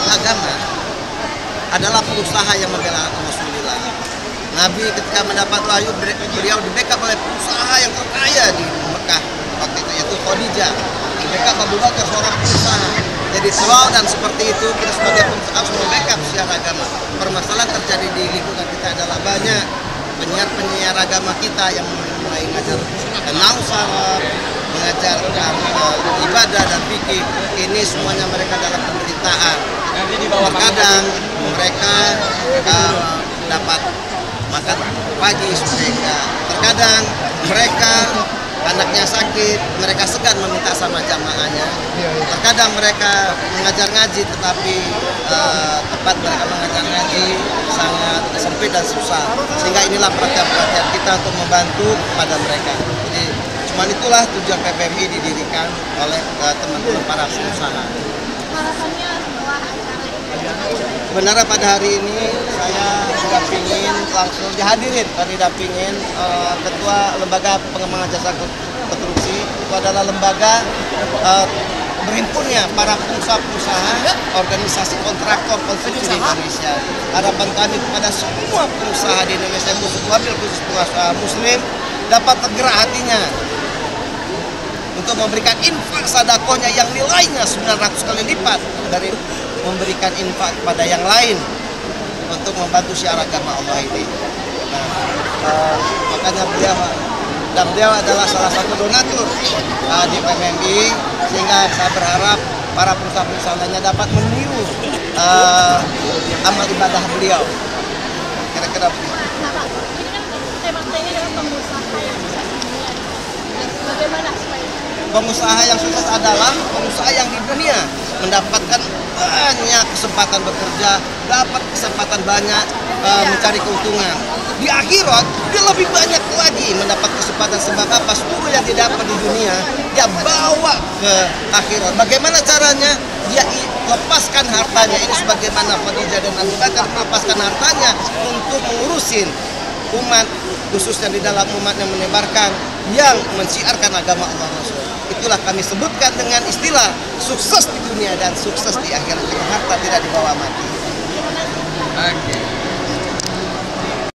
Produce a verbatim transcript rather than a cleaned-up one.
agama adalah pengusaha yang membela Rasulullah. Nabi ketika mendapat wahyu, beliau di backup oleh pengusaha yang terkaya di Mekah waktu itu, yaitu Khadijah. Di backup Abu Bakar, seorang pengusaha. Jadi selalu dan seperti itu kita sebagai pengusaha harus membackup secara agama. Permasalahan terjadi di lingkungan kita adalah banyak penyiar-penyiar agama kita yang mulai mengajar nahwu salaf, mengajarkan uh, ibadah dan fikih. Ini semuanya mereka dalam penderitaan. Terkadang mereka uh, dapat makan pagi mereka. Terkadang mereka anaknya sakit, mereka segan meminta sama jamaahnya. Terkadang mereka mengajar ngaji, tetapi uh, tempat mereka mengajar ngaji sangat sempit dan susah. Sehingga inilah perhatian-perhatian kita untuk membantu pada mereka. Jadi cuma itulah tujuan P P M I didirikan oleh teman-teman uh, para pengusaha. Harapannya setelah acara ini? Sebenarnya pada hari ini saya didapingin langsung dihadirin, tadi didapingin uh, Ketua Lembaga Pengembangan Jasa Konstruksi. Itu adalah lembaga uh, berhimpunnya para pengusaha-pengusaha organisasi kontraktor konstruksi di Indonesia. Harapan kami kepada semua pengusaha di Indonesia, khusus wabil khusus pengusaha muslim, dapat tergerak hatinya untuk memberikan infak sedekahnya yang nilainya sembilan ratus kali lipat dari memberikan infak kepada yang lain untuk membantu syiar agama Allah ini. Nah, uh, makanya beliau dan beliau adalah salah satu donatur uh, di P M M I, sehingga saya berharap para pengusaha-pengusaha lainnya dapat meniru uh, amal ibadah beliau. Kira-kira begitu. Nah Pak, ini kan tema ini adalah pengusaha yang sukses di dunia. Bagaimana supaya pengusaha yang sukses adalah pengusaha yang di dunia mendapatkan banyak kesempatan bekerja, dapat kesempatan banyak uh, mencari keuntungan. Di akhirat dia lebih banyak lagi mendapat kesempatan, sebab apa? Seluruh yang didapat di dunia dia bawa ke akhirat. Bagaimana caranya? Dia lepaskan hartanya. Ini sebagaimana Khadijah dan Abu Bakar melepaskan hartanya untuk mengurusin umat, khususnya di dalam umat yang menebarkan, yang menciarkan agama Allah Rasul. Itulah kami sebutkan dengan istilah sukses di dunia dan sukses di akhirat, dengan harta tidak dibawa mati. Oke.